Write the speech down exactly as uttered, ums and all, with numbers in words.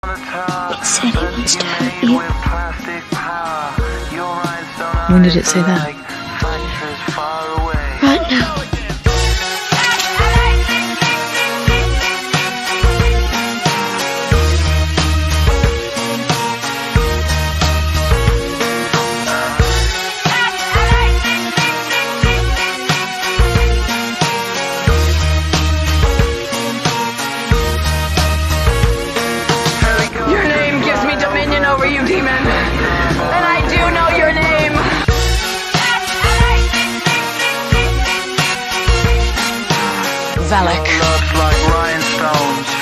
It said it wants to hurt you. When did it say that? Right now. Your name gives me dominion over you, demon. And I do know your name. Valak. Looks like rhinestones.